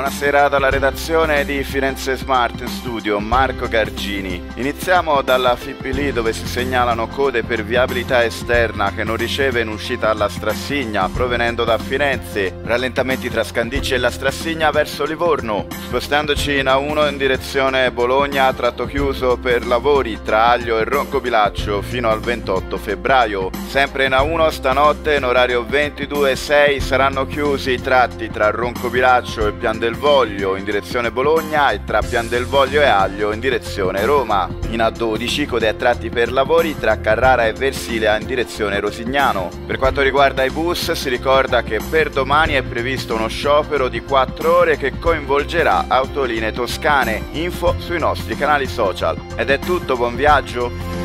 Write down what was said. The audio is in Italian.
Buonasera dalla redazione di Firenze Smart, in studio Marco Gargini. Iniziamo dalla FIPLI, dove si segnalano code per viabilità esterna che non riceve in uscita alla Strassigna provenendo da Firenze, rallentamenti tra Scandicci e la Strassigna verso Livorno. Spostandoci in A1 in direzione Bologna, tratto chiuso per lavori tra Aglio e Roncobilaccio fino al 28 febbraio. Sempre in A1 stanotte in orario 22:06 saranno chiusi i tratti tra Roncobilaccio e Pian del Voglio in direzione Bologna e tra Pian del Voglio e Aglio in direzione Roma. In A12 code a tratti per lavori tra Carrara e Versilea in direzione Rosignano. Per quanto riguarda i bus, si ricorda che per domani è previsto uno sciopero di 4 ore che coinvolgerà autolinee toscane. Info sui nostri canali social. Ed è tutto, buon viaggio!